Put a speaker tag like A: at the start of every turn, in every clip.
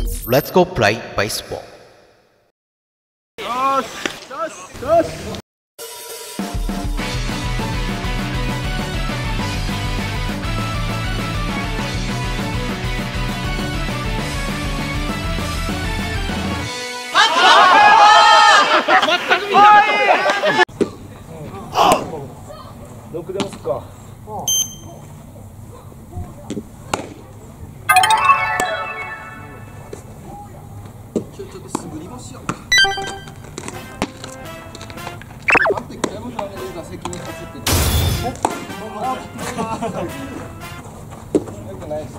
A: Let's go play baseball.
B: よしよしよし。全く見ない。6で押すか。ちょっと素振りもしようか。バッティングの打席に走ってて。よくないです。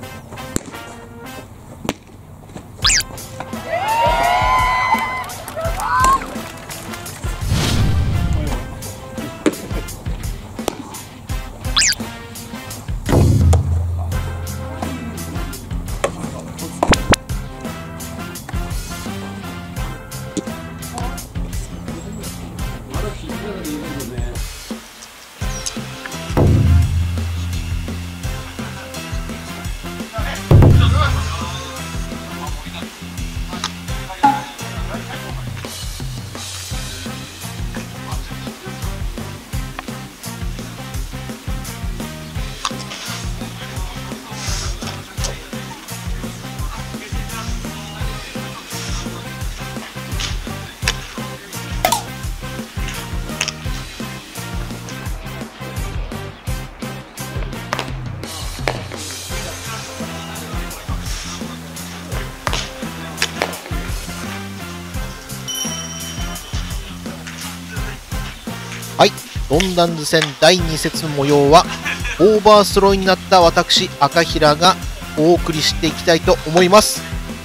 A: はい、ロンダンズ戦第2節の模様はオーバースローになった私赤平がお送りしていきたいと思います。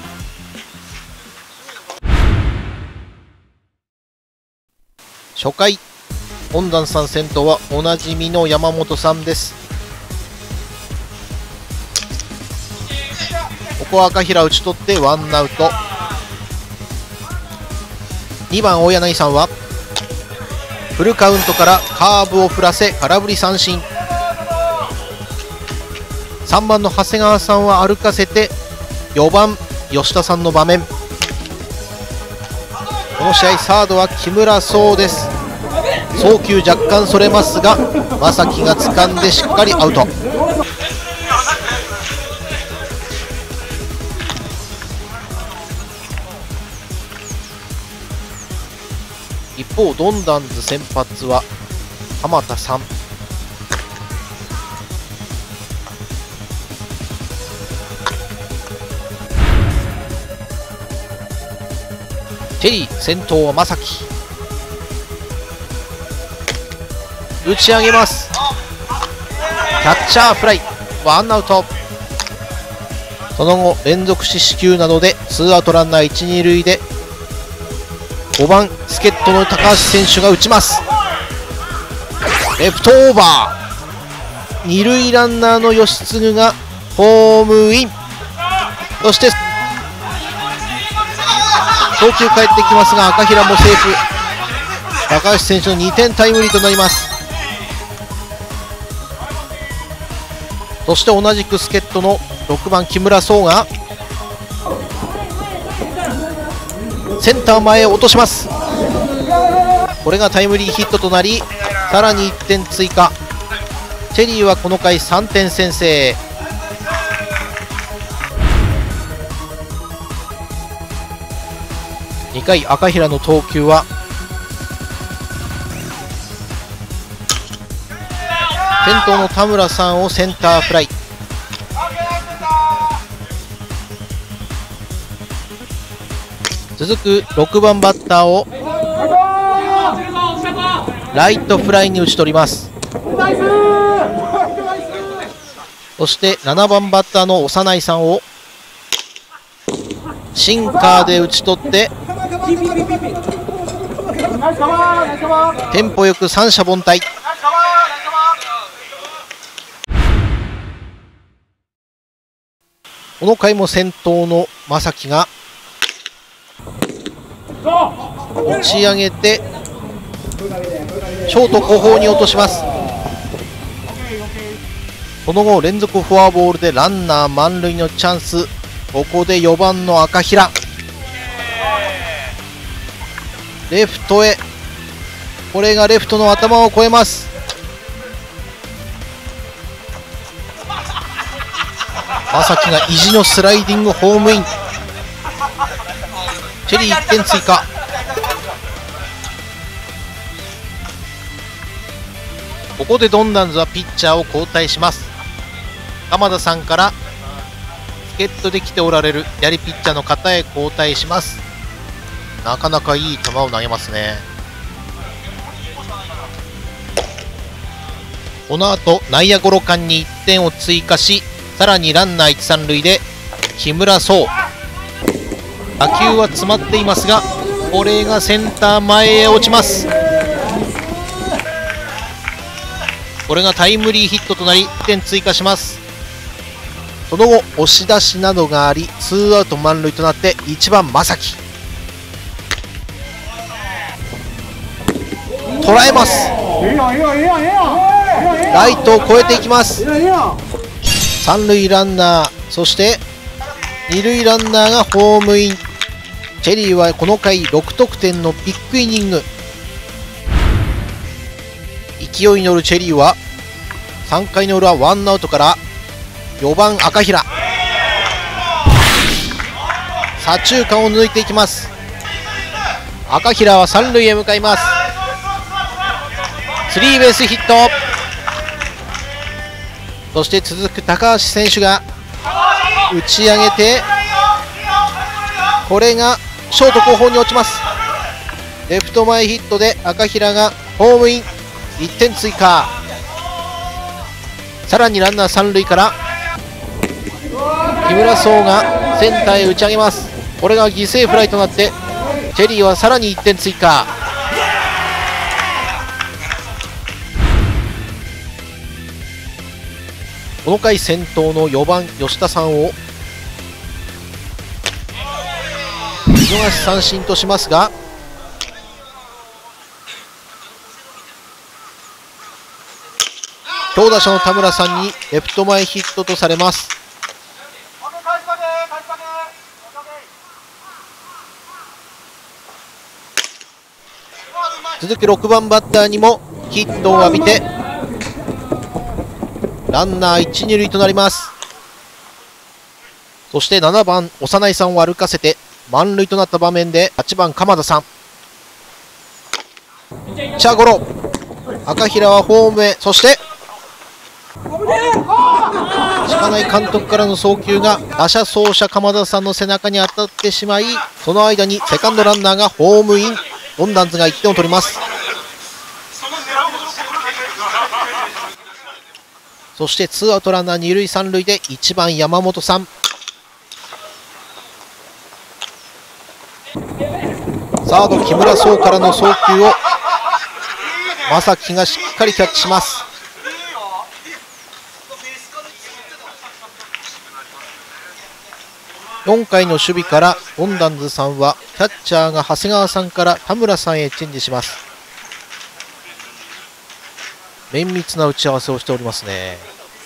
A: 初回ロンダンさん先頭はおなじみの山本さんです。ここは赤平打ち取ってワンアウト。2番大柳さんはフルカウントからカーブを振らせ空振り三振。3番の長谷川さんは歩かせて4番吉田さんの場面。この試合サードは木村壮です。送球若干それますが正木が掴んでしっかりアウト。一方ドンダンズ先発は浜田さん。チェリー先頭は正木。打ち上げます。キャッチャーフライ、ワンアウト。その後連続四死球などでツーアウトランナー1、2塁で5番助っ人の高橋選手が打ちます。レフトオーバー。二塁ランナーの吉次がホームイン。そして送球返ってきますが赤平もセーフ。高橋選手の2点タイムリーとなります。そして同じく助っ人の6番木村壮がセンター前へ落とします。これがタイムリーヒットとなりさらに1点追加。チェリーはこの回3点先制。2回赤平の投球は先頭の田村さんをセンターフライ。続く6番バッターをライトフライに打ち取ります。そして7番バッターの長内さんをシンカーで打ち取ってテンポよく三者凡退。この回も先頭の正木が打ち上げてショート後方に落とします。その後連続フォアボールでランナー満塁のチャンス。 ここで4番の赤平、レフトへ、これがレフトの頭を越えます。正木が意地のスライディングホームイン。チェリー1点追加。ここでドンダンズはピッチャーを交代します。鎌田さんから助っ人で来ておられる左ピッチャーの方へ交代します。なかなかいい球を投げますね。この後内野ゴロ間に1点を追加し、さらにランナー1、3塁で木村壮。打球は詰まっていますが、これがセンター前へ落ちます。これがタイムリーヒットとなり1点追加します。その後押し出しなどがありツーアウト満塁となって1番正木、捉えます。ライトを越えていきます。三塁ランナー、そして二塁ランナーがホームイン。チェリーはこの回6得点のビッグイニング。勢いに乗るチェリーは3回の裏ワンアウトから4番赤平、左中間を抜いていきます。赤平は三塁へ向かいます。スリーベースヒット。そして続く高橋選手が打ち上げて、これがショート後方に落ちます。レフト前ヒットで赤平がホームイン、1点追加。さらにランナー三塁から木村壮がセンターへ打ち上げます。これが犠牲フライとなってチェリーはさらに1点追加。この回先頭の4番吉田さんを見逃し三振としますが、強打者の田村さんにレフト前ヒットとされます。続く6番バッターにもヒットを浴びてランナー1、2塁となります。そして7番幼いさんを歩かせて満塁となった場面で8番鎌田さん、ピッチャーゴロ。赤平はホームへ。そして近内監督からの送球が打者走者鎌田さんの背中に当たってしまい、その間にセカンドランナーがホームイン。ドンダンズが1点を取ります。そしてツーアウトランナー2塁3塁で1番山本さん、サード木村壮からの送球を正木がしっかりキャッチします。4回の守備からドンダンズさんはキャッチャーが長谷川さんから田村さんへチェンジします。綿密な打ち合わせをしておりますね。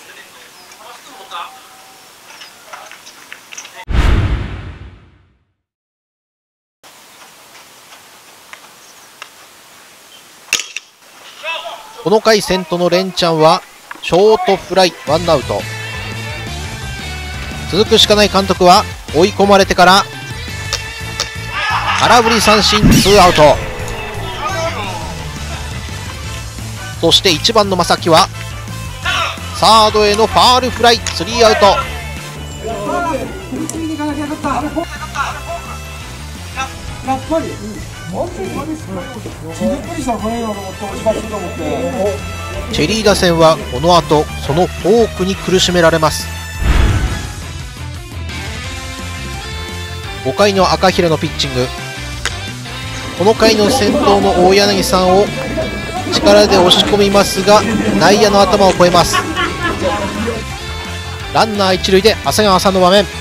A: この回先頭のレンちゃんはショートフライ、ワンアウト。続くしかない監督は追い込まれてから空振り三振、ツーアウト。そして1番の正木はサードへのファールフライ、スリーアウト。チェリー打線はこの後そのフォークに苦しめられます。5回の赤平のピッチング、この回の先頭の大柳さんを力で押し込みますが内野の頭を越えます。ランナー一塁で長谷川さんの場面、サ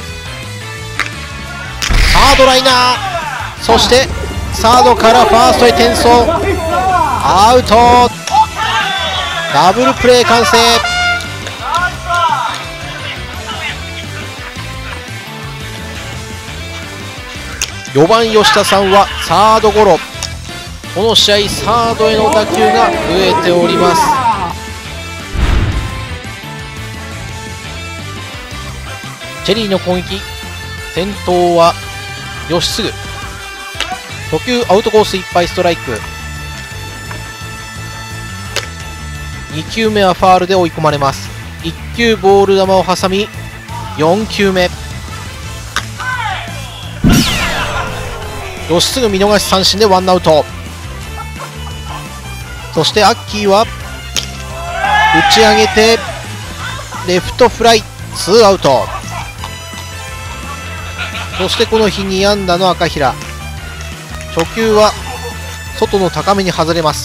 A: ードライナー、そしてサードからファーストへ転送、アウト。ダブルプレー完成。 4番吉田さんはサードゴロ。この試合サードへの打球が増えております。チェリーの攻撃、先頭は吉次。初球アウトコースいっぱいストライク。2球目はファールで追い込まれます。1球ボール球を挟み4球目、吉次見逃し三振でワンアウト。そしてアッキーは打ち上げてレフトフライ、ツーアウト。そしてこの日2安打の赤平、初球は外の高めに外れます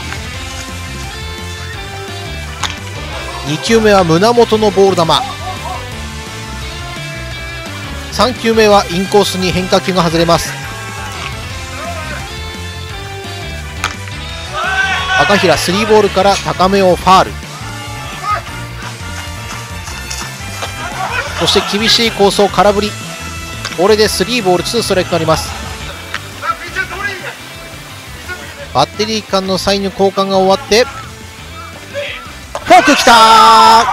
A: 。2球目は胸元のボール球、3球目はインコースに変化球が外れます。赤平スリーボールから高めをファール。そして厳しいコースを空振り。これでスリーボールツーストライクとなります。バッテリー間のサインの交換が終わってフォークきたー。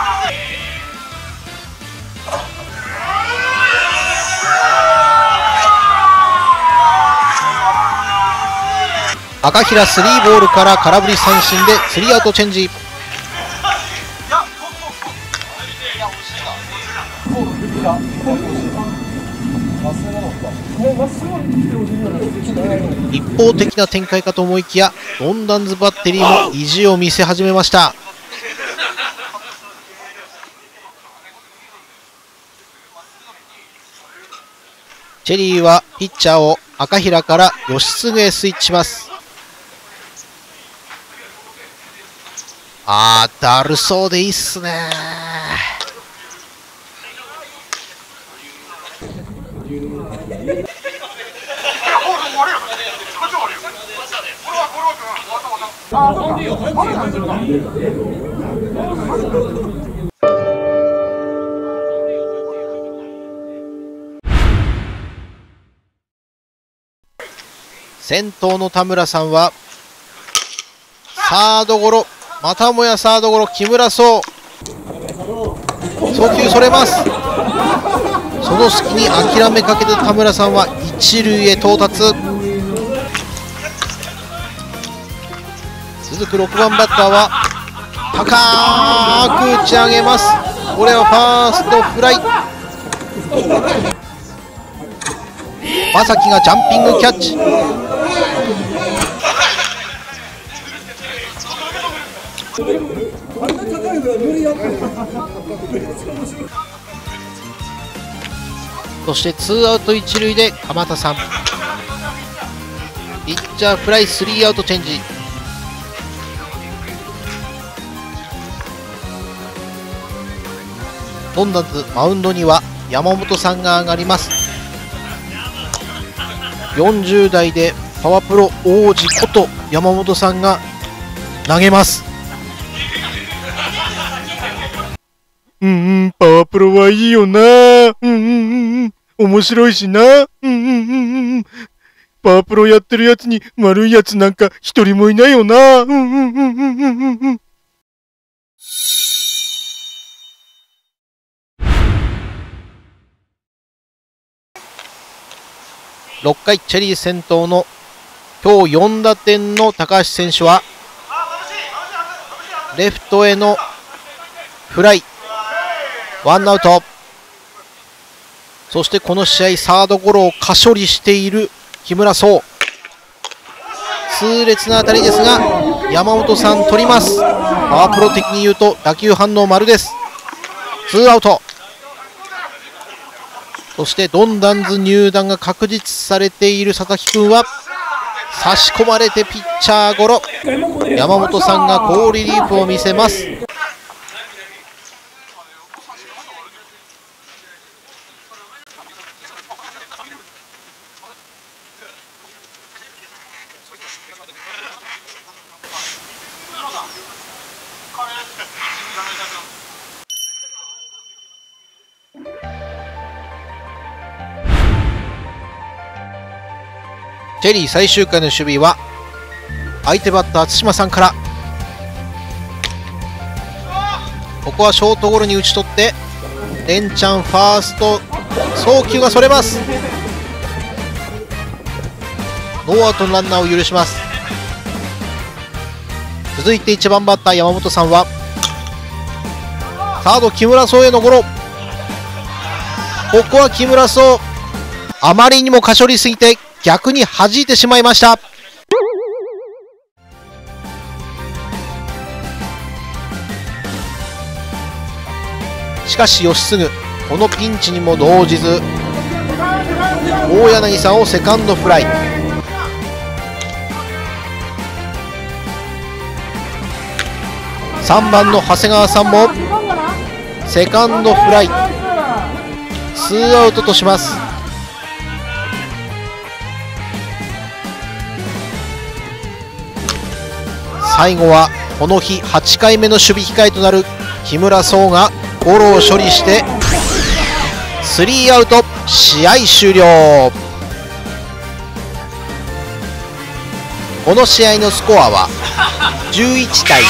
A: 赤平スリーボールから空振り三振でスリーアウトチェンジ。一方的な展開かと思いきやドンダンズバッテリーも意地を見せ始めました。チェリーはピッチャーを赤平から吉次へスイッチします。だるそうでいいっすね。先頭の田村さんはサードゴロ、またもやサードゴロ、木村壮送球それます。その隙に諦めかけた田村さんは一塁へ到達。続く6番バッターは高く打ち上げます。これはファーストフライ。正木がジャンピングキャッチ。そしてツーアウト一塁で鎌田さん、ピッチャーフライ、スリーアウトチェンジ。ドンダンズマウンドには山本さんが上がります。40代でパワープロ王子こと山本さんが投げます。
C: パワープロはいいよな。面白いしな。パワープロやってるやつに悪いやつなんか一人もいないよな。
A: 6回チェリー先頭の今日4打点の高橋選手はレフトへのフライ、ワンアウト。そしてこの試合サードゴロを過処理している木村壮、痛烈な当たりですが山本さん取ります。パワープロ的に言うと打球反応丸です。ツーアウト。そしてドンダンズ入団が確実されている佐々木君は差し込まれてピッチャーゴロ。山本さんが好リリーフを見せます。 チェリー最終回の守備は相手バッター対馬さんから。ここはショートゴロに打ち取ってレンちゃんファースト送球がそれます。ノーアウトのランナーを許します。続いて1番バッター山本さんはサード木村壮へのゴロ。ここは木村壮あまりにもかしょりすぎて逆に弾いてしまいました。しかし吉次このピンチにも動じず大柳さんをセカンドフライ。3番の長谷川さんもセカンドフライ。ツーアウトとします。最後はこの日8回目の守備控えとなる木村壮がゴロを処理してスリーアウト、試合終了。この試合のスコアは11対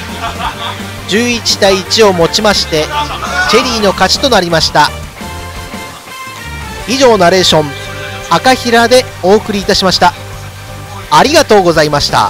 A: 1、11対1をもちましてチェリーの勝ちとなりました。以上ナレーション赤平でお送りいたしました。ありがとうございました。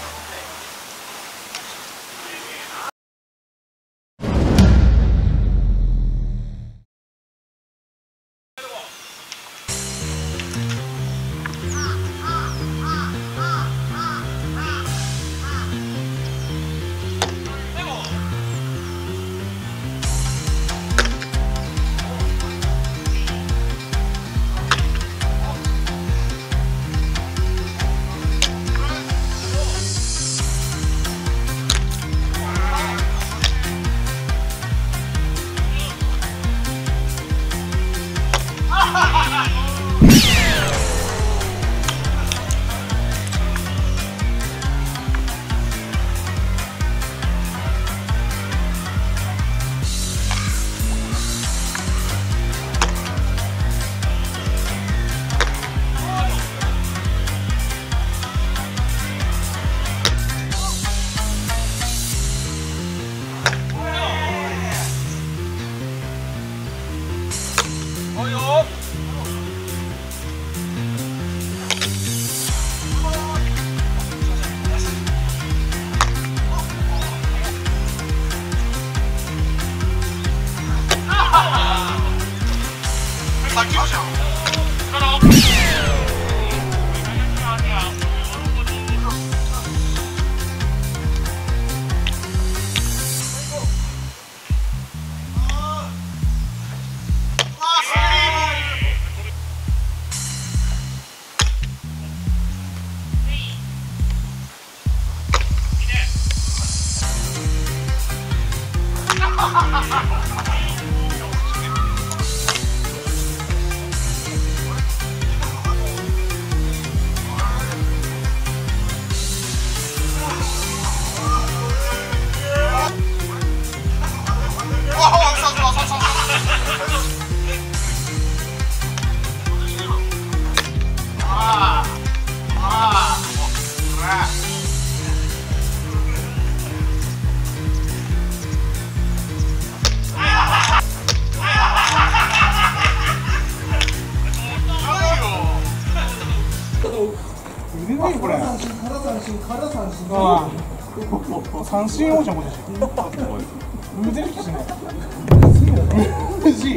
D: 三振王者もでしょ。無出る気しない。無事。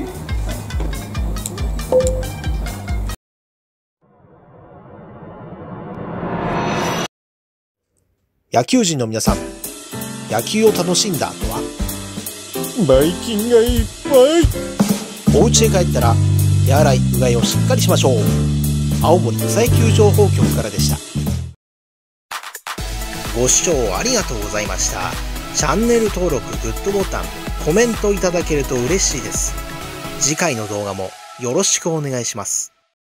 A: 野球人の皆さん、野球を楽しんだ後は
C: バイキンがいっぱい。
A: お家へ帰ったら手洗いうがいをしっかりしましょう。青森草野球情報局からでした。ご視聴ありがとうございました。チャンネル登録、グッドボタン、コメントいただけると嬉しいです。次回の動画もよろしくお願いします。